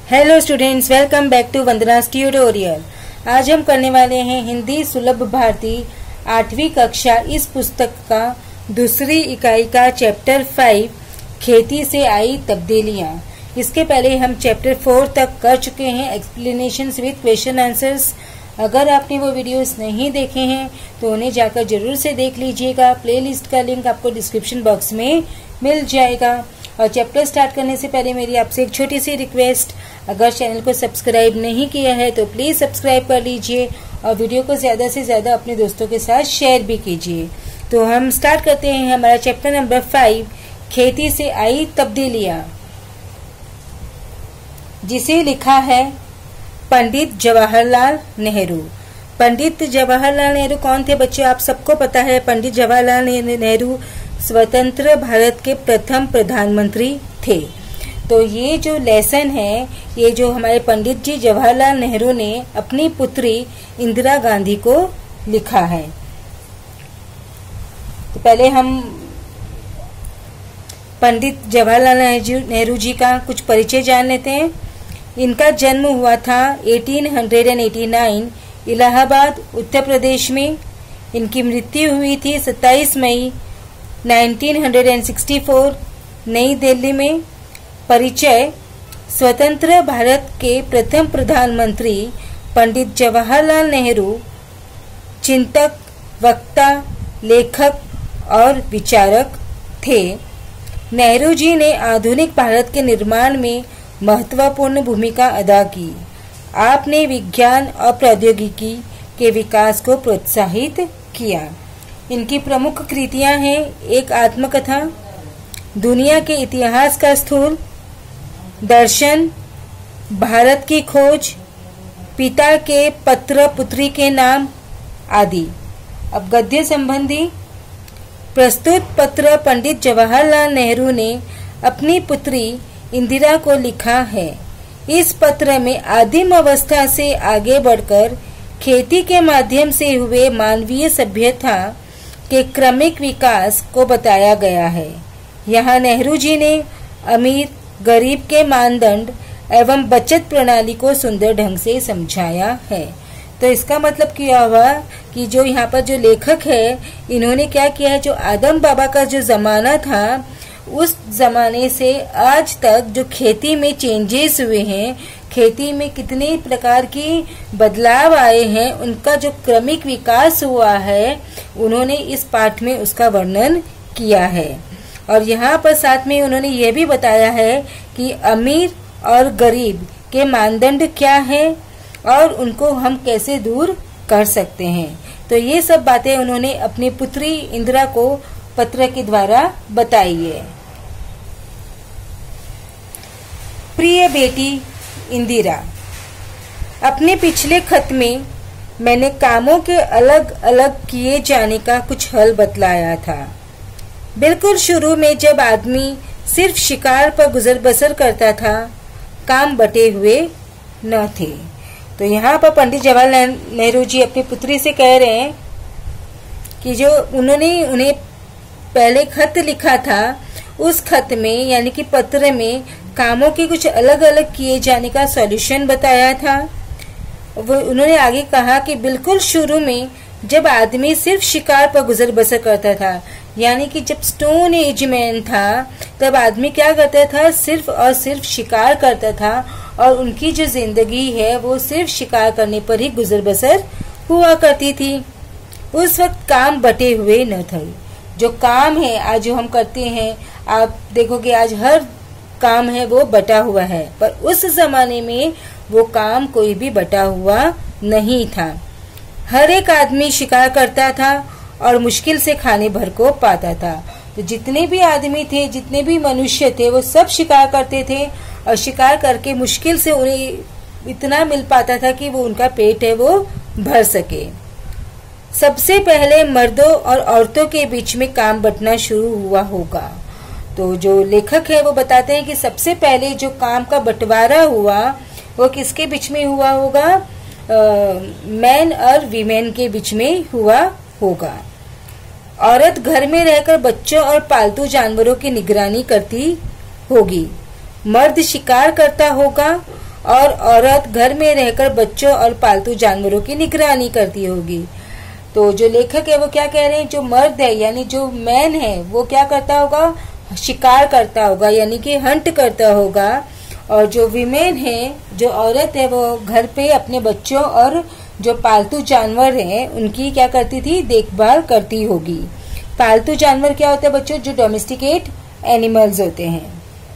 Hello students, welcome back to Vandana's tutorial. आज हम करने वाले हैं हिंदी सुलभ भारती 8वीं कक्षा इस पुस्तक का दूसरी इकाई का चैप्टर 5 खेती से आई तब्दीलियां। इसके पहले हम चैप्टर 4 तक कर चुके हैं, एक्सप्लेनेशंस विद क्वेश्चन आंसर्स। अगर आपने वो वीडियोस नहीं देखे हैं तो उन्हें जाकर जरूर से देख लीजिएगा। प्लेलिस्ट का लिंक आपको डिस्क्रिप्शन बॉक्स में मिल जाएगा। और चैप्टर स्टार्ट करने से पहले मेरी आपसे एक छोटी सी रिक्वेस्ट, अगर चैनल को सब्सक्राइब नहीं किया है तो प्लीज सब्सक्राइब कर लीजिए और वीडियो को ज्यादा से ज्यादा अपने दोस्तों के साथ शेयर भी कीजिए। तो हम स्टार्ट करते हैं हमारा चैप्टर नंबर 5, खेती से आई तब्दीलियां, जिसे लिखा है पंडित जवाहरलाल नेहरू। पंडित जवाहरलाल नेहरू कौन थे बच्चों? आप सबको पता है, पंडित जवाहरलाल नेहरू स्वतंत्र भारत के प्रथम प्रधानमंत्री थे। तो ये जो लेसन है, ये जो हमारे पंडित जी जवाहरलाल नेहरू ने अपनी पुत्री इंदिरा गांधी को लिखा है। तो पहले हम पंडित जवाहरलाल नेहरू जी का कुछ परिचय जान लेते हैं। इनका जन्म हुआ था 1889 इलाहाबाद उत्तर प्रदेश में। इनकी मृत्यु हुई थी 27 मई 1964 नई दिल्ली में। परिचय: स्वतंत्र भारत के प्रथम प्रधानमंत्री पंडित जवाहरलाल नेहरू चिंतक, वक्ता, लेखक और विचारक थे। नेहरू जी ने आधुनिक भारत के निर्माण में महत्वपूर्ण भूमिका अदा की। आपने विज्ञान और प्रौद्योगिकी के विकास को प्रोत्साहित किया। इनकी प्रमुख कृतियां हैं: एक आत्मकथा, दुनिया के इतिहास का स्थूल दर्शन, भारत की खोज, पिता के पत्र पुत्री के नाम आदि। अब गद्य संबंधी प्रस्तुत पत्र पंडित जवाहरलाल नेहरू ने अपनी पुत्री इंदिरा को लिखा है। इस पत्र में आदिम अवस्था से आगे बढ़कर खेती के माध्यम से हुए मानवीय सभ्यता के क्रमिक विकास को बताया गया है। यहाँ नेहरू जी ने अमीर गरीब के मानदंड एवं बचत प्रणाली को सुंदर ढंग से समझाया है। तो इसका मतलब क्या हुआ कि जो यहाँ पर जो लेखक है, इन्होंने क्या किया है, जो आदम बाबा का जो जमाना था उस जमाने से आज तक जो खेती में चेंजेस हुए हैं, खेती में कितने प्रकार की बदलाव आए हैं, उनका जो क्रमिक विकास हुआ है, उन्होंने इस पाठ में उसका वर्णन किया है। और यहाँ पर साथ में उन्होंने ये भी बताया है कि अमीर और गरीब के मानदंड क्या है और उनको हम कैसे दूर कर सकते हैं। तो ये सब बातें उन्होंने अपनी पुत्री इंदिरा को पत्र के द्वारा बताई है। प्रिय बेटी इंदिरा, अपने पिछले खत में मैंने कामों के अलग अलग किए जाने का कुछ हल बतलाया था। बिल्कुल शुरू में जब आदमी सिर्फ शिकार पर गुजर बसर करता था, काम बटे हुए न थे। तो यहाँ पर पंडित जवाहरलाल नेहरू जी अपनी पुत्री से कह रहे हैं कि जो उन्होंने उन्हें पहले खत लिखा था, उस खत में यानी कि पत्र में कामों के कुछ अलग अलग किए जाने का सॉल्यूशन बताया था। वो उन्होंने आगे कहा कि बिल्कुल शुरू में जब आदमी सिर्फ शिकार पर गुजर बसर करता था, यानी कि जब स्टोन एज मैन था, तब आदमी क्या करता था, सिर्फ और सिर्फ शिकार करता था और उनकी जो जिंदगी है वो सिर्फ शिकार करने पर ही गुजर बसर हुआ करती थी। उस वक्त काम बटे हुए न थे। जो काम है आज जो हम करते हैं, आप देखोगे आज हर काम है वो बटा हुआ है, पर उस जमाने में वो काम कोई भी बटा हुआ नहीं था। हर एक आदमी शिकार करता था और मुश्किल से खाने भर को पाता था। तो जितने भी आदमी थे, जितने भी मनुष्य थे, वो सब शिकार करते थे और शिकार करके मुश्किल से उन्हें इतना मिल पाता था कि वो उनका पेट है वो भर सके। सबसे पहले मर्दों और औरतों के बीच में काम बंटना शुरू हुआ होगा। तो जो लेखक है वो बताते हैं कि सबसे पहले जो काम का बंटवारा हुआ वो किसके बीच में हुआ होगा? मैन और वीमेन के बीच में हुआ होगा। औरत घर में रहकर बच्चों और पालतू जानवरों की निगरानी करती होगी, मर्द शिकार करता होगा और औरत घर में रहकर बच्चों और पालतू जानवरों की निगरानी करती होगी। तो जो लेखक है वो क्या कह रहे हैं, जो मर्द है यानी जो मैन है वो क्या करता होगा, शिकार करता होगा यानी कि हंट करता होगा, और जो वीमेन है, जो औरत है, वो घर पे अपने बच्चों और जो पालतू जानवर हैं उनकी क्या करती थी, देखभाल करती होगी। पालतू जानवर क्या होते हैं बच्चों, जो डोमेस्टिकेट एनिमल्स होते हैं।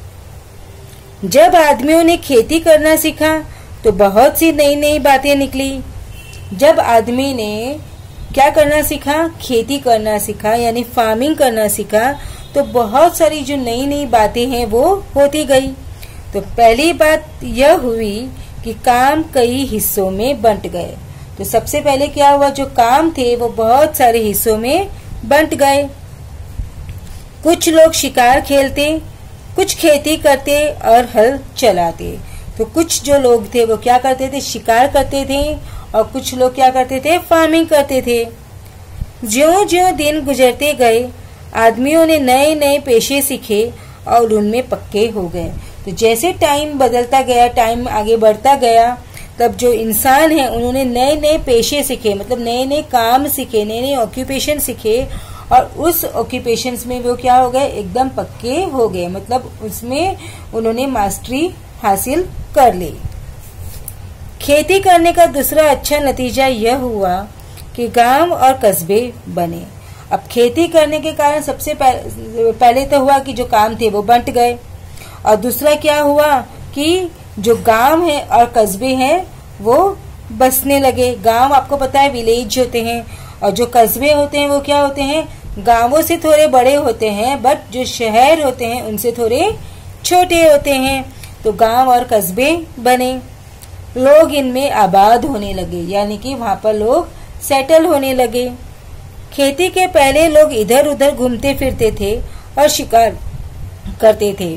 जब आदमियों ने खेती करना सीखा तो बहुत सी नई नई बातें निकली। जब आदमी ने क्या करना सीखा, खेती करना सीखा यानी फार्मिंग करना सीखा, तो बहुत सारी जो नई नई बातें हैं वो होती गई। तो पहली बात यह हुई कि काम कई हिस्सों में बंट गए। तो सबसे पहले क्या हुआ, जो काम थे वो बहुत सारे हिस्सों में बंट गए। कुछ लोग शिकार खेलते, कुछ खेती करते और हल चलाते। तो कुछ जो लोग थे वो क्या करते थे, शिकार करते थे, और कुछ लोग क्या करते थे, फार्मिंग करते थे। ज्यों ज्यों दिन गुजरते गए आदमियों ने नए नए पेशे सीखे और उनमें पक्के हो गए। तो जैसे टाइम बदलता गया, टाइम आगे बढ़ता गया, तब जो इंसान है उन्होंने नए नए पेशे सीखे, मतलब नए नए काम सीखे, नए नए ऑक्यूपेशन सीखे, और उस ऑक्यूपेशंस में वो क्या हो गए, एकदम पक्के हो गए, मतलब उसमें उन्होंने मास्टरी हासिल कर ली। खेती करने का दूसरा अच्छा नतीजा यह हुआ कि गांव और कस्बे बने। अब खेती करने के कारण सबसे पहले तो हुआ कि जो काम थे वो बंट गए, और दूसरा क्या हुआ कि जो गांव है और कस्बे हैं वो बसने लगे। गांव आपको पता है विलेज होते हैं, और जो कस्बे होते हैं वो क्या होते हैं, गांवों से थोड़े बड़े होते हैं, बट जो शहर होते हैं उनसे थोड़े छोटे होते हैं। तो गांव और कस्बे बने, लोग इनमें आबाद होने लगे, यानी कि वहां पर लोग सेटल होने लगे। खेती के पहले लोग इधर उधर घूमते फिरते थे और शिकार करते थे।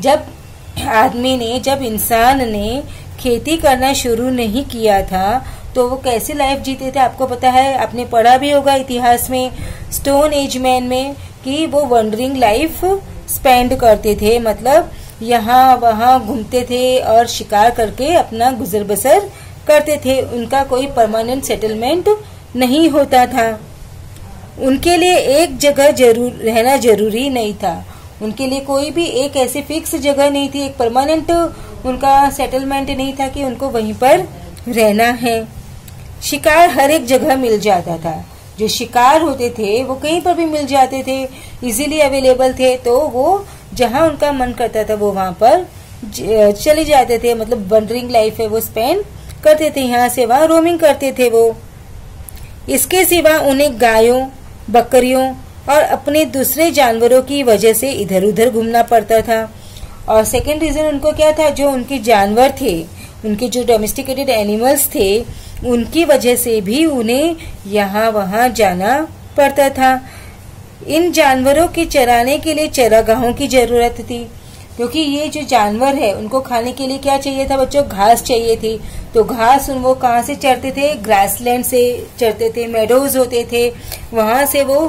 जब इंसान ने खेती करना शुरू नहीं किया था तो वो कैसे लाइफ जीते थे, आपको पता है, आपने पढ़ा भी होगा इतिहास में, स्टोन एज मैन में, कि वो वंडरिंग लाइफ स्पेंड करते थे, मतलब यहाँ वहाँ घूमते थे और शिकार करके अपना गुजर बसर करते थे। उनका कोई परमानेंट सेटलमेंट नहीं होता था। उनके लिए एक जगह रहना जरूरी नहीं था। उनके लिए कोई भी एक ऐसी फिक्स जगह नहीं थी, एक परमानेंट उनका सेटलमेंट नहीं था कि उनको वहीं पर रहना है। शिकार हर एक जगह मिल जाता था। जो शिकार होते थे वो कहीं पर भी मिल जाते थे, इजीली अवेलेबल थे, तो वो जहां उनका मन करता था वो वहां पर चले जाते थे, मतलब वंडरिंग लाइफ है वो स्पेंड करते थे, यहाँ से वहां रोमिंग करते थे वो। इसके सिवा उन्हें गायों, बकरियों और अपने दूसरे जानवरों की वजह से इधर उधर घूमना पड़ता था। और सेकेंड रीजन उनको क्या था, जो उनके जानवर थे, उनके जो डोमेस्टिकेटेड एनिमल्स थे, उनकी वजह से भी उन्हें यहाँ वहाँ जाना पड़ता था। इन जानवरों के चराने के लिए चरागाहों की जरूरत थी, क्योंकि ये जो जानवर है उनको खाने के लिए क्या चाहिए था बच्चों, घास चाहिए थी। तो घास वो कहाँ से चरते थे, ग्रासलैंड से चरते थे, मेडोज होते थे, वहां से वो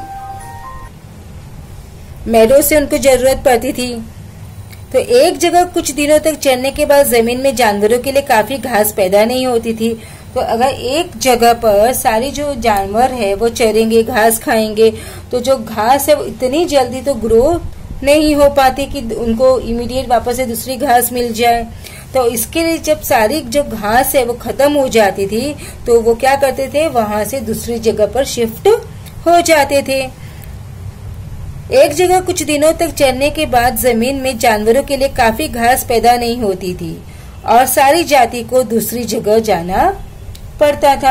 मेडोज से उनको जरूरत पड़ती थी। तो एक जगह कुछ दिनों तक चरने के बाद जमीन में जानवरों के लिए काफी घास पैदा नहीं होती थी। तो अगर एक जगह पर सारे जो जानवर है वो चरेंगे, घास खाएंगे, तो जो घास है वो इतनी जल्दी तो ग्रो नहीं हो पाती कि उनको इमीडिएट वापस से दूसरी घास मिल जाए। तो इसके लिए जब सारी जो घास है वो खत्म हो जाती थी तो वो क्या करते थे, वहां से दूसरी जगह पर शिफ्ट हो जाते थे। एक जगह कुछ दिनों तक चरने के बाद जमीन में जानवरों के लिए काफी घास पैदा नहीं होती थी और सारी जाति को दूसरी जगह जाना पड़ता था।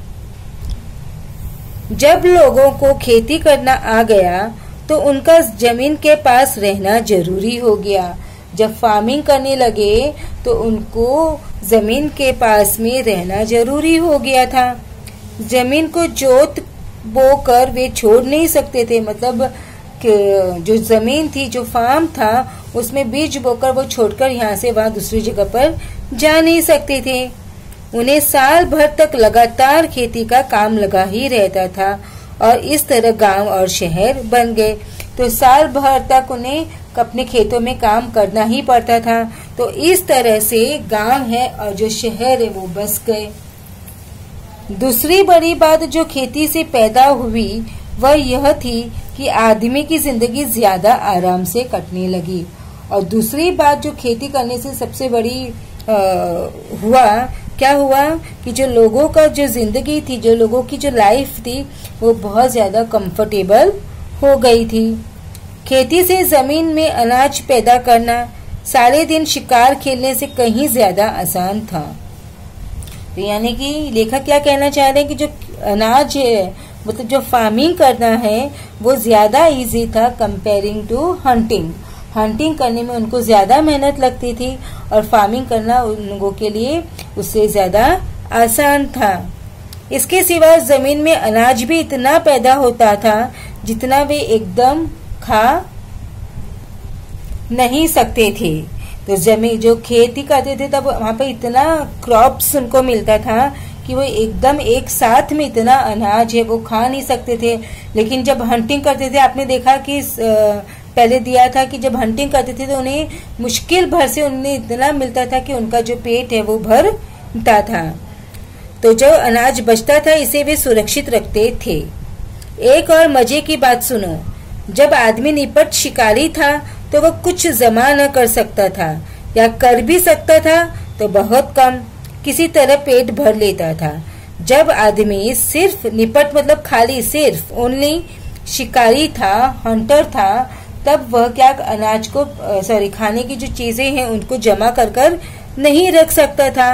जब लोगों को खेती करना आ गया तो उनका जमीन के पास रहना जरूरी हो गया। जब फार्मिंग करने लगे तो उनको जमीन के पास में रहना जरूरी हो गया था। जमीन को जोत बोकर वे छोड़ नहीं सकते थे, मतलब जो जमीन थी, जो फार्म था, उसमें बीज बोकर वो छोड़कर यहाँ से वहां दूसरी जगह पर जा नहीं सकते थे। उन्हें साल भर तक लगातार खेती का काम लगा ही रहता था और इस तरह गांव और शहर बन गए। तो साल भर तक उन्हें अपने खेतों में काम करना ही पड़ता था। तो इस तरह से गांव है और जो शहर है वो बस गए। दूसरी बड़ी बात जो खेती से पैदा हुई वह यह थी कि आदमी की जिंदगी ज्यादा आराम से कटने लगी। और दूसरी बात जो खेती करने से सबसे बड़ी क्या हुआ कि जो लोगों का जो जिंदगी थी, जो लोगों की जो लाइफ थी, वो बहुत ज्यादा कंफर्टेबल हो गई थी। खेती से जमीन में अनाज पैदा करना सारे दिन शिकार खेलने से कहीं ज्यादा आसान था। तो यानी कि लेखक क्या कहना चाह रहे हैं कि जो अनाज है, मतलब जो फार्मिंग करना है, वो ज्यादा इजी था कंपेयरिंग टू हंटिंग। हंटिंग करने में उनको ज्यादा मेहनत लगती थी और फार्मिंग करना उन लोगों के लिए उससे ज्यादा आसान था। इसके सिवा जमीन में अनाज भी इतना पैदा होता था जितना वे एकदम खा नहीं सकते थे। तो जमीन जो खेती करते थे तब वहां पर इतना क्रॉप्स उनको मिलता था कि वो एकदम एक साथ में इतना अनाज है वो खा नहीं सकते थे। लेकिन जब हंटिंग करते थे, आपने देखा कि पहले दिया था कि जब हंटिंग करते थे तो उन्हें मुश्किल भर से उन्हें इतना मिलता था कि उनका जो पेट है वो भरता था। तो जो अनाज बचता था इसे वे सुरक्षित रखते थे। एक और मजे की बात सुनो, जब आदमी निपट शिकारी था तो वह कुछ जमा न कर सकता था, या कर भी सकता था तो बहुत कम, किसी तरह पेट भर लेता था। जब आदमी सिर्फ निपट मतलब खाली सिर्फ ओनली शिकारी था, हंटर था, तब वह क्या अनाज को खाने की जो चीजें हैं उनको जमा कर कर नहीं रख सकता था।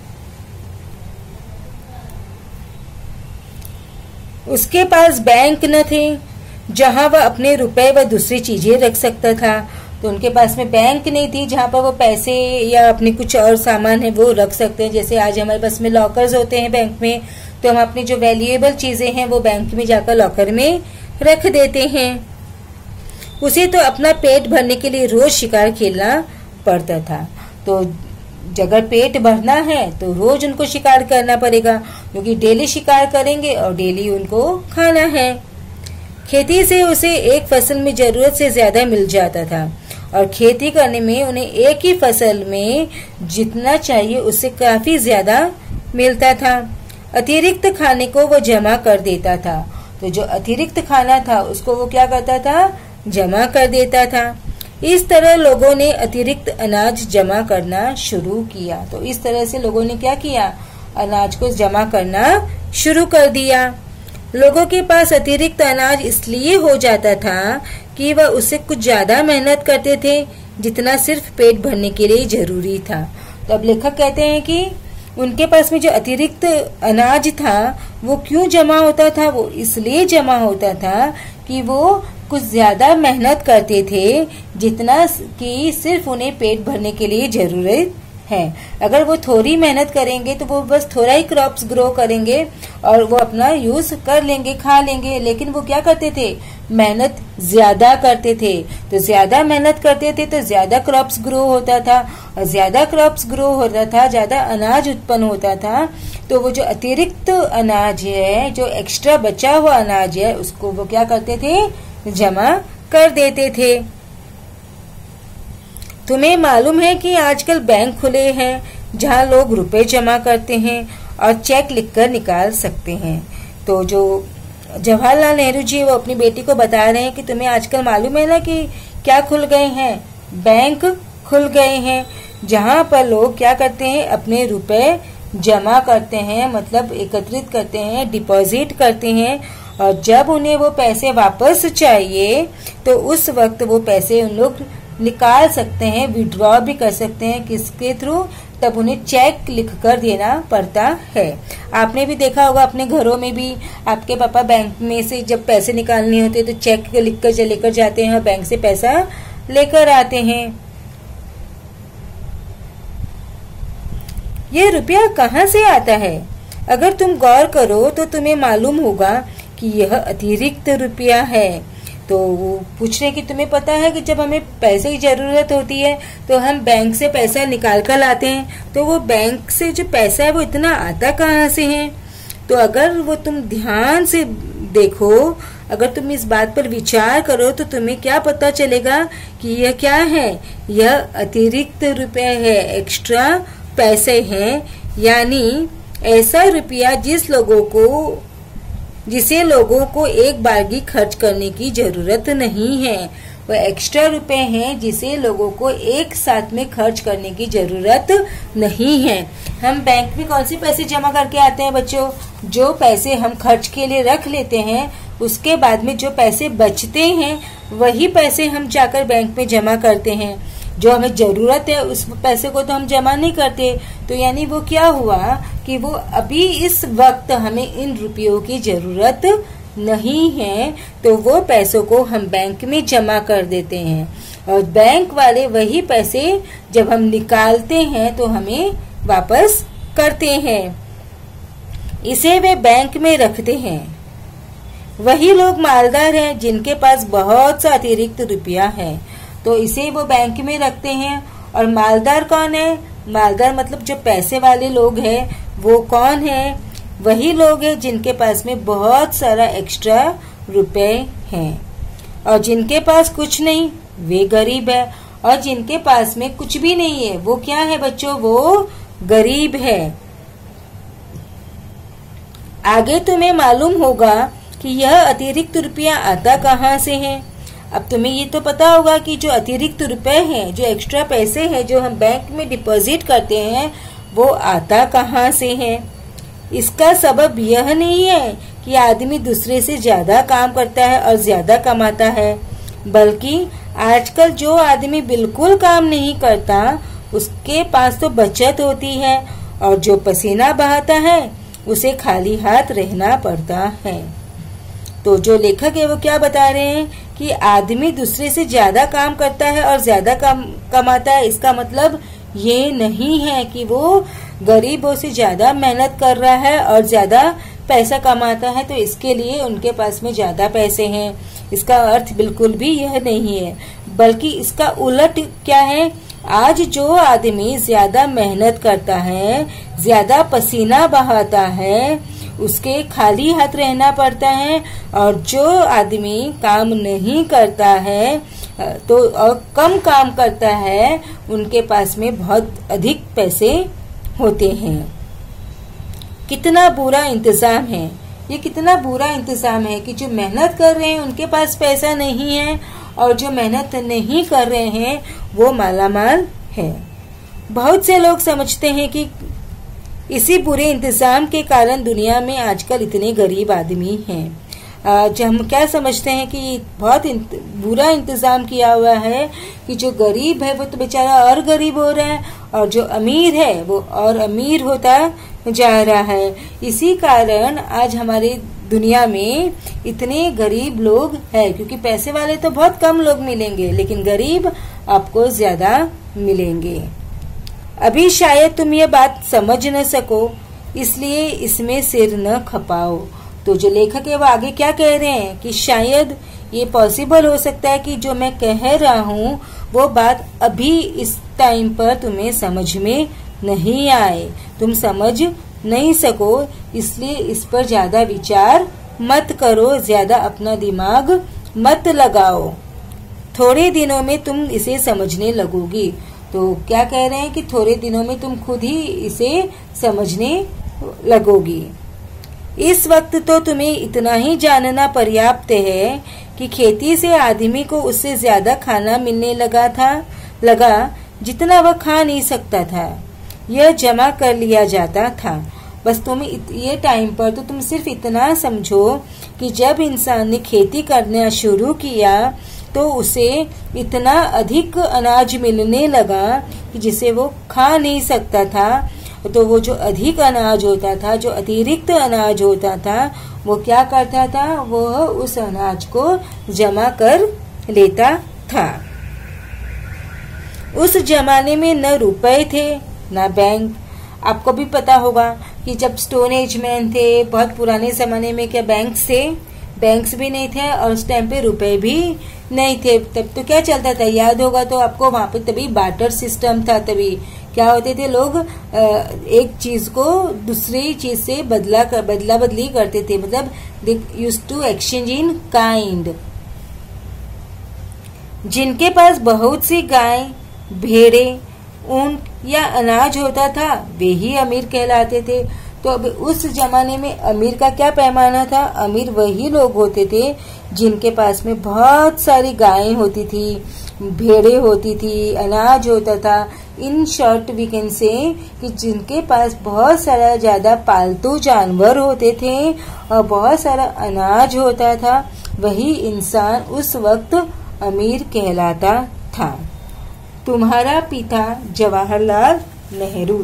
उसके पास बैंक न थे जहां वह अपने रुपए व दूसरी चीजें रख सकता था। तो उनके पास में बैंक नहीं थी जहां पर वो पैसे या अपने कुछ और सामान है वो रख सकते हैं। जैसे आज हमारे पास में लॉकर्स होते हैं बैंक में, तो हम अपनी जो वैल्यूएबल चीजें हैं वो बैंक में जाकर लॉकर में रख देते हैं। उसे तो अपना पेट भरने के लिए रोज शिकार खेलना पड़ता था। तो अगर पेट भरना है तो रोज उनको शिकार करना पड़ेगा, क्योंकि डेली शिकार करेंगे और डेली उनको खाना है। खेती से उसे एक फसल में जरूरत से ज्यादा मिल जाता था और खेती करने में उन्हें एक ही फसल में जितना चाहिए उससे काफी ज्यादा मिलता था। अतिरिक्त खाने को वो जमा कर देता था। तो जो अतिरिक्त खाना था उसको वो क्या करता था, जमा कर देता था। इस तरह लोगों ने अतिरिक्त अनाज जमा करना शुरू किया। तो इस तरह से लोगों ने क्या किया, अनाज को जमा करना शुरू कर दिया। लोगों के पास अतिरिक्त अनाज इसलिए हो जाता था कि वह उससे कुछ ज्यादा मेहनत करते थे जितना सिर्फ पेट भरने के लिए जरूरी था। तो अब लेखक कहते हैं कि उनके पास में जो अतिरिक्त अनाज था वो क्यों जमा होता था, वो इसलिए जमा होता था कि वो कुछ ज्यादा मेहनत करते थे जितना कि सिर्फ उन्हें पेट भरने के लिए जरूरत है। अगर वो थोड़ी मेहनत करेंगे तो वो बस थोड़ा ही क्रॉप्स ग्रो करेंगे और वो अपना यूज कर लेंगे, खा लेंगे। लेकिन वो क्या करते थे, मेहनत ज्यादा करते थे। तो ज्यादा मेहनत करते थे तो ज्यादा क्रॉप्स ग्रो होता था, और ज्यादा क्रॉप्स ग्रो होता था ज्यादा अनाज उत्पन्न होता था। तो वो जो अतिरिक्त अनाज है, जो एक्स्ट्रा बचा हुआ अनाज है, उसको वो क्या करते थे, जमा कर देते थे। तुम्हें मालूम है कि आजकल बैंक खुले हैं जहां लोग रुपए जमा करते हैं और चेक लिखकर निकाल सकते हैं। तो जो जवाहरलाल नेहरू जी वो अपनी बेटी को बता रहे हैं कि तुम्हें आजकल मालूम है ना कि क्या खुल गए हैं, बैंक खुल गए हैं जहां पर लोग क्या करते हैं, अपने रुपए जमा करते हैं, मतलब एकत्रित करते हैं, डिपॉजिट करते हैं। और जब उन्हें वो पैसे वापस चाहिए तो उस वक्त वो पैसे उन लोग निकाल सकते हैं, विड्रॉ भी कर सकते हैं। किसके थ्रू, तब उन्हें चेक लिखकर देना पड़ता है। आपने भी देखा होगा अपने घरों में भी, आपके पापा बैंक में से जब पैसे निकालने होते तो चेक लिखकर लेकर जाते हैं और बैंक से पैसा लेकर आते हैं। ये रुपया कहाँ से आता है? अगर तुम गौर करो तो तुम्हें मालूम होगा कि यह अतिरिक्त रुपया है। तो वो पूछ रहे कि तुम्हें पता है कि जब हमें पैसे की जरूरत होती है तो हम बैंक से पैसा निकाल कर लाते हैं, तो वो बैंक से जो पैसा है वो इतना आता कहाँ से है? तो अगर वो तुम ध्यान से देखो, अगर तुम इस बात पर विचार करो तो तुम्हें क्या पता चलेगा कि यह क्या है, यह अतिरिक्त रुपए है, एक्स्ट्रा पैसे हैं, यानी ऐसा रुपया जिसे लोगों को एक बारगी खर्च करने की जरूरत नहीं है। वह एक्स्ट्रा रुपए हैं जिसे लोगों को एक साथ में खर्च करने की जरूरत नहीं है। हम बैंक में कौन से पैसे जमा करके आते हैं बच्चों? जो पैसे हम खर्च के लिए रख लेते हैं, उसके बाद में जो पैसे बचते हैं वही पैसे हम जाकर बैंक में जमा करते हैं। जो हमें जरूरत है उस पैसे को तो हम जमा नहीं करते। तो यानी वो क्या हुआ कि वो अभी इस वक्त हमें इन रुपयों की जरूरत नहीं है, तो वो पैसों को हम बैंक में जमा कर देते हैं और बैंक वाले वही पैसे जब हम निकालते हैं तो हमें वापस करते हैं। इसे वे बैंक में रखते हैं। वही लोग मालदार हैं जिनके पास बहुत सा अतिरिक्त रुपया है, तो इसे वो बैंक में रखते हैं। और मालदार कौन है? मालदार मतलब जो पैसे वाले लोग हैं, वो कौन है? वही लोग हैं जिनके पास में बहुत सारा एक्स्ट्रा रुपए हैं। और जिनके पास कुछ नहीं वे गरीब है, और जिनके पास में कुछ भी नहीं है वो क्या है बच्चों? वो गरीब है। आगे तुम्हें मालूम होगा कि यह अतिरिक्त रुपया आता कहाँ से है। अब तुम्हें ये तो पता होगा कि जो अतिरिक्त रुपए हैं, जो एक्स्ट्रा पैसे हैं जो हम बैंक में डिपॉजिट करते हैं, वो आता कहाँ से है। इसका सबब यह नहीं है कि आदमी दूसरे से ज्यादा काम करता है और ज्यादा कमाता है, बल्कि आजकल जो आदमी बिल्कुल काम नहीं करता उसके पास तो बचत होती है, और जो पसीना बहाता है उसे खाली हाथ रहना पड़ता है। तो जो लेखक है वो क्या बता रहे हैं कि आदमी दूसरे से ज्यादा काम करता है और ज्यादा कमाता है। इसका मतलब ये नहीं है कि वो गरीबों से ज्यादा मेहनत कर रहा है और ज्यादा पैसा कमाता है तो इसके लिए उनके पास में ज्यादा पैसे हैं। इसका अर्थ बिल्कुल भी यह नहीं है, बल्कि इसका उलट क्या है। आज जो आदमी ज्यादा मेहनत करता है, ज्यादा पसीना बहाता है, उसके खाली हाथ रहना पड़ता है, और जो आदमी काम नहीं करता है तो और कम काम करता है, उनके पास में बहुत अधिक पैसे होते हैं। कितना बुरा इंतजाम है ये, कितना बुरा इंतजाम है कि जो मेहनत कर रहे हैं उनके पास पैसा नहीं है, और जो मेहनत नहीं कर रहे हैं वो मालामाल है। बहुत से लोग समझते हैं कि इसी बुरे इंतजाम के कारण दुनिया में आजकल इतने गरीब आदमी हैं। जो हम क्या समझते हैं कि बहुत बुरा इंतजाम किया हुआ है कि जो गरीब है वो तो बेचारा और गरीब हो रहा है, और जो अमीर है वो और अमीर होता जा रहा है। इसी कारण आज हमारे दुनिया में इतने गरीब लोग हैं, क्योंकि पैसे वाले तो बहुत कम लोग मिलेंगे, लेकिन गरीब आपको ज्यादा मिलेंगे। अभी शायद तुम ये बात समझ न सको, इसलिए इसमें सिर न खपाओ। तो जो लेखक है वो आगे क्या कह रहे हैं कि शायद ये पॉसिबल हो सकता है कि जो मैं कह रहा हूँ वो बात अभी इस टाइम पर तुम्हें समझ में नहीं आए, तुम समझ नहीं सको, इसलिए इस पर ज्यादा विचार मत करो, ज्यादा अपना दिमाग मत लगाओ। थोड़े दिनों में तुम इसे समझने लगोगी। तो क्या कह रहे हैं कि थोड़े दिनों में तुम खुद ही इसे समझने लगोगी। इस वक्त तो तुम्हें इतना ही जानना पर्याप्त है कि खेती से आदमी को उससे ज्यादा खाना मिलने लगा जितना वह खा नहीं सकता था। यह जमा कर लिया जाता था। बस तुम ये टाइम पर तो तुम सिर्फ इतना समझो कि जब इंसान ने खेती करना शुरू किया तो उसे इतना अधिक अनाज मिलने लगा कि जिसे वो खा नहीं सकता था। तो वो जो अधिक अनाज होता था, जो अतिरिक्त अनाज होता था, वो क्या करता था, वो उस अनाज को जमा कर लेता था। उस जमाने में न रुपए थे न बैंक। आपको भी पता होगा कि जब स्टोन एज मैन थे, बहुत पुराने जमाने में, क्या बैंक्स थे? बैंक्स भी नहीं थे और उस टाइम पे रुपए भी नहीं थे। तब तो क्या चलता था, याद होगा तो आपको, वहां पे तभी बार्टर सिस्टम था। तभी क्या होते थे लोग, एक चीज को दूसरी चीज से बदला बदली करते थे, मतलब they used to exchange in kind. जिनके पास बहुत सी गाय, भेड़े, ऊंट या अनाज होता था वे ही अमीर कहलाते थे। तो अब उस जमाने में अमीर का क्या पैमाना था? अमीर वही लोग होते थे जिनके पास में बहुत सारी गायें होती थी, भेड़े होती थी, अनाज होता था। In short we can say कि जिनके पास बहुत सारा ज्यादा पालतू जानवर होते थे और बहुत सारा अनाज होता था, वही इंसान उस वक्त अमीर कहलाता था। तुम्हारा पिता जवाहरलाल नेहरू।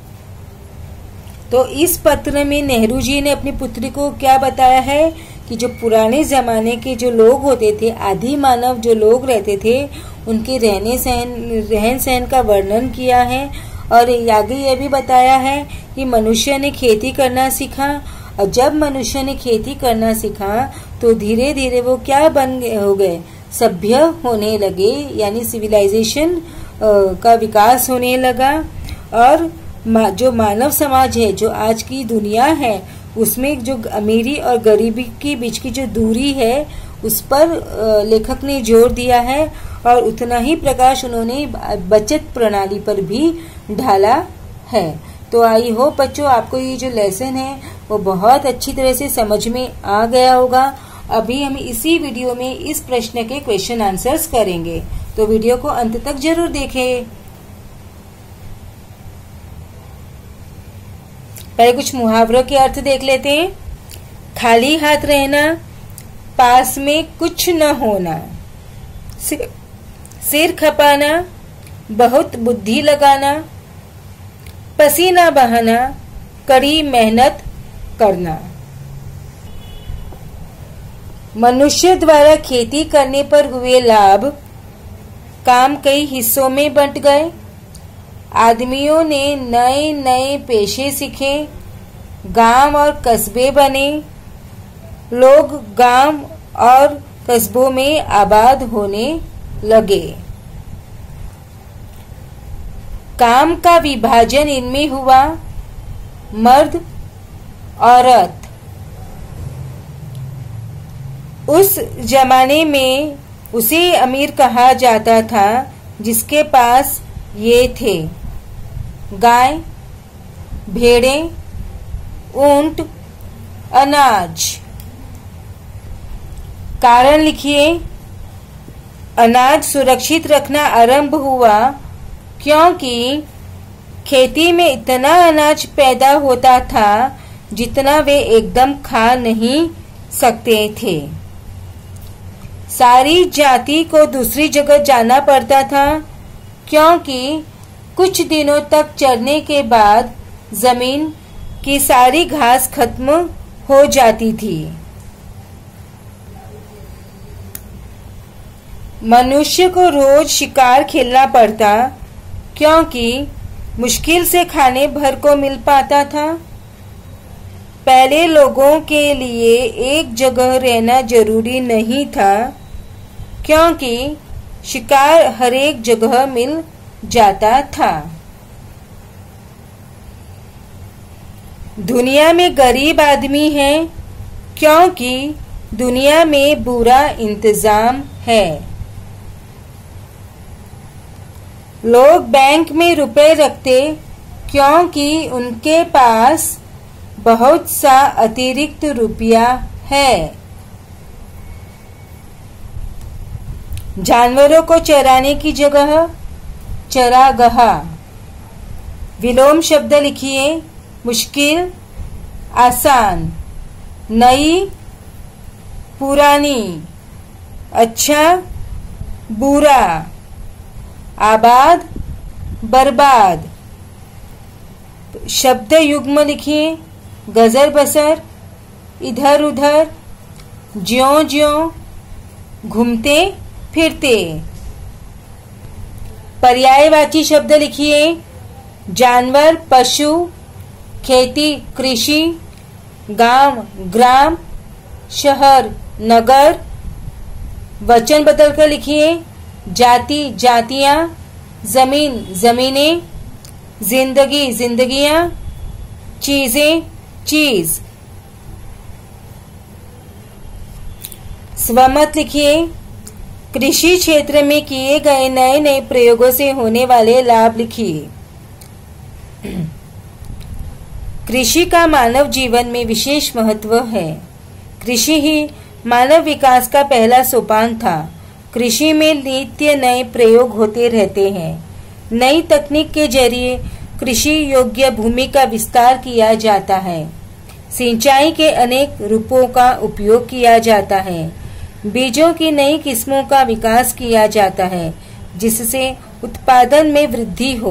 तो इस पत्र में नेहरू जी ने अपनी पुत्री को क्या बताया है कि जो पुराने जमाने के जो लोग होते थे, आदि मानव जो लोग रहते थे, उनके रहन सहन का वर्णन किया है। और आगे ये भी बताया है कि मनुष्य ने खेती करना सीखा, और जब मनुष्य ने खेती करना सीखा तो धीरे धीरे वो क्या हो गए, सभ्य होने लगे, यानी सिविलाइजेशन का विकास होने लगा। और जो मानव समाज है, जो आज की दुनिया है, उसमें जो अमीरी और गरीबी के बीच की जो दूरी है, उस पर लेखक ने जोर दिया है। और उतना ही प्रकाश उन्होंने बचत प्रणाली पर भी ढाला है। तो आई होप बच्चों आपको ये जो लेसन है वो बहुत अच्छी तरह से समझ में आ गया होगा। अभी हम इसी वीडियो में इस प्रश्न के क्वेश्चन आंसर्स करेंगे, तो वीडियो को अंत तक जरूर देखें। पहले कुछ मुहावरों के अर्थ देख लेते हैं। खाली हाथ रहना, पास में कुछ न होना, सिर खपाना, बहुत बुद्धि लगाना, पसीना बहाना, कड़ी मेहनत करना। मनुष्य द्वारा खेती करने पर हुए लाभ, काम कई हिस्सों में बंट गए, आदमियों ने नए नए पेशे सीखे, गांव और कस्बे बने, लोग गांव और कस्बों में आबाद होने लगे। काम का विभाजन इनमें हुआ, मर्द औरत। उस जमाने में उसे अमीर कहा जाता था जिसके पास ये थे, गाय, भेड़े, ऊंट, अनाज। कारण लिखिए। अनाज सुरक्षित रखना आरंभ हुआ क्योंकि खेती में इतना अनाज पैदा होता था जितना वे एकदम खा नहीं सकते थे। सारी जाति को दूसरी जगह जाना पड़ता था क्योंकि कुछ दिनों तक चरने के बाद जमीन की सारी घास खत्म हो जाती थी। मनुष्य को रोज शिकार खेलना पड़ता क्योंकि मुश्किल से खाने भर को मिल पाता था। पहले लोगों के लिए एक जगह रहना जरूरी नहीं था क्योंकि शिकार हर एक जगह मिल जाता था। दुनिया में गरीब आदमी है क्योंकि दुनिया में बुरा इंतजाम है। लोग बैंक में रुपए रखते क्योंकि उनके पास बहुत सा अतिरिक्त रुपया है। जानवरों को चराने की जगह चरागाह। विलोम शब्द लिखिए। मुश्किल, आसान, नई, पुरानी, अच्छा, बुरा, आबाद, बर्बाद। शब्द युग्म लिखिए। गजर बसर, इधर उधर, ज्यों ज्यों, घूमते फिरते। पर्यायवाची शब्द लिखिए। जानवर, पशु, खेती, कृषि, गांव, ग्राम, शहर, नगर। वचन बदलकर लिखिए। जाति, जातियां, जमीन, जमीनें, जिंदगी, जिंदगियां, चीजें, चीज। स्वमत लिखिए। कृषि क्षेत्र में किए गए नए नए प्रयोगों से होने वाले लाभ लिखिए। कृषि का मानव जीवन में विशेष महत्व है। कृषि ही मानव विकास का पहला सोपान था। कृषि में नित्य नए प्रयोग होते रहते हैं। नई तकनीक के जरिए कृषि योग्य भूमि का विस्तार किया जाता है। सिंचाई के अनेक रूपों का उपयोग किया जाता है। बीजों की नई किस्मों का विकास किया जाता है, जिससे उत्पादन में वृद्धि हो।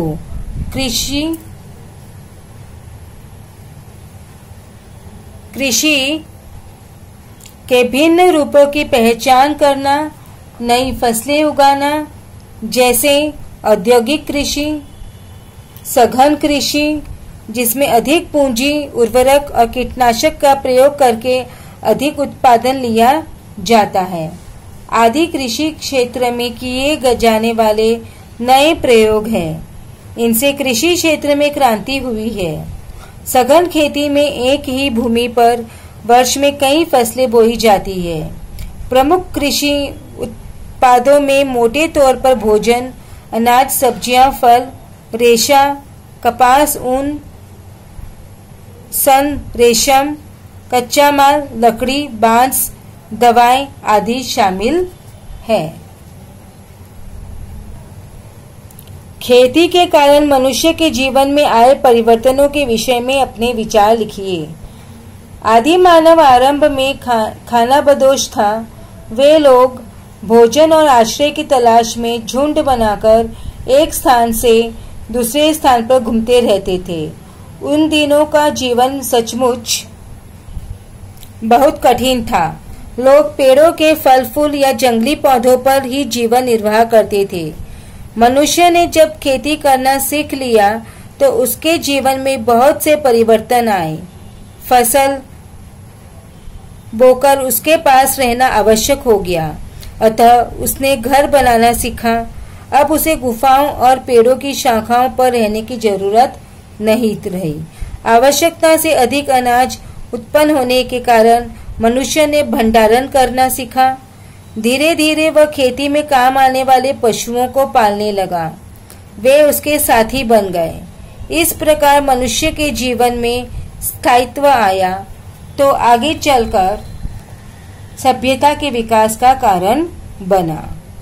कृषि के भिन्न रूपों की पहचान करना, नई फसलें उगाना, जैसे औद्योगिक कृषि, सघन कृषि जिसमें अधिक पूंजी, उर्वरक और कीटनाशक का प्रयोग करके अधिक उत्पादन लिया जाता है, आदि कृषि क्षेत्र में किए जाने वाले नए प्रयोग हैं। इनसे कृषि क्षेत्र में क्रांति हुई है। सघन खेती में एक ही भूमि पर वर्ष में कई फसलें बोई जाती है। प्रमुख कृषि उत्पादों में मोटे तौर पर भोजन, अनाज, सब्जियां, फल, रेशा, कपास, ऊन, सन, रेशम, कच्चा माल, लकड़ी, बांस, दवाएं आदि शामिल है। खेती के कारण मनुष्य के जीवन में आए परिवर्तनों के विषय में अपने विचार लिखिए। आदि मानव आरंभ में खानाबदोश था। वे लोग भोजन और आश्रय की तलाश में झुंड बनाकर एक स्थान से दूसरे स्थान पर घूमते रहते थे। उन दिनों का जीवन सचमुच बहुत कठिन था। लोग पेड़ों के फल फूल या जंगली पौधों पर ही जीवन निर्वाह करते थे। मनुष्य ने जब खेती करना सीख लिया तो उसके जीवन में बहुत से परिवर्तन आए। फसल बोकर उसके पास रहना आवश्यक हो गया, अतः उसने घर बनाना सीखा। अब उसे गुफाओं और पेड़ों की शाखाओं पर रहने की जरूरत नहीं रही। आवश्यकता से अधिक अनाज उत्पन्न होने के कारण मनुष्य ने भंडारण करना सीखा। धीरे धीरे वह खेती में काम आने वाले पशुओं को पालने लगा। वे उसके साथी बन गए। इस प्रकार मनुष्य के जीवन में स्थायित्व आया तो आगे चलकर सभ्यता के विकास का कारण बना।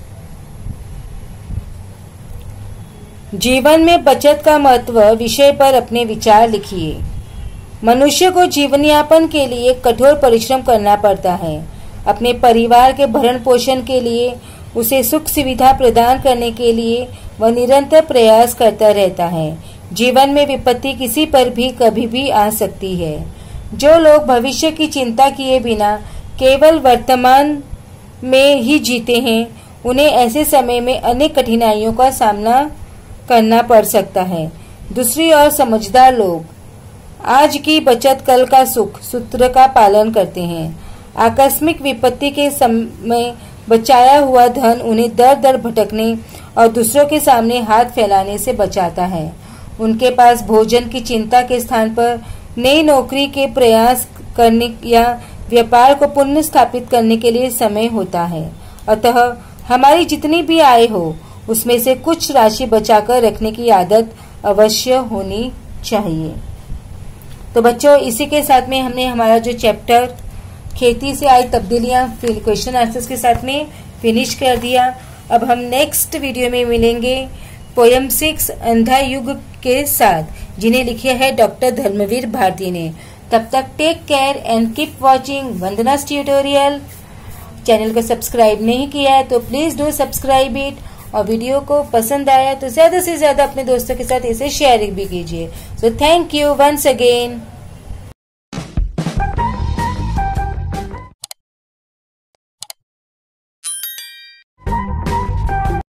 जीवन में बचत का महत्व विषय पर अपने विचार लिखिए। मनुष्य को जीवन यापन के लिए कठोर परिश्रम करना पड़ता है। अपने परिवार के भरण पोषण के लिए, उसे सुख सुविधा प्रदान करने के लिए वह निरंतर प्रयास करता रहता है। जीवन में विपत्ति किसी पर भी कभी भी आ सकती है। जो लोग भविष्य की चिंता किए बिना केवल वर्तमान में ही जीते हैं, उन्हें ऐसे समय में अनेक कठिनाइयों का सामना करना पड़ सकता है। दूसरी ओर समझदार लोग आज की बचत कल का सुख सूत्र का पालन करते हैं। आकस्मिक विपत्ति के समय बचाया हुआ धन उन्हें दर दर भटकने और दूसरों के सामने हाथ फैलाने से बचाता है। उनके पास भोजन की चिंता के स्थान पर नई नौकरी के प्रयास करने या व्यापार को पुनः स्थापित करने के लिए समय होता है। अतः हमारी जितनी भी आय हो, उसमें से कुछ राशि बचाकर रखने की आदत अवश्य होनी चाहिए। तो बच्चों, इसी के साथ में हमने हमारा जो चैप्टर खेती से आई तब्दीलियां क्वेश्चन आंसर्स के साथ में फिनिश कर दिया। अब हम नेक्स्ट वीडियो में मिलेंगे पोयम 6 अंधा युग के साथ, जिन्हें लिखे है डॉक्टर धर्मवीर भारती ने। तब तक take care and keep watching Vandana's tutorial. Channel को सब्सक्राइब नहीं किया है तो प्लीज डू सब्सक्राइब इट, और वीडियो को पसंद आया तो ज्यादा से ज्यादा अपने दोस्तों के साथ इसे शेयर भी कीजिए। So thank you once again.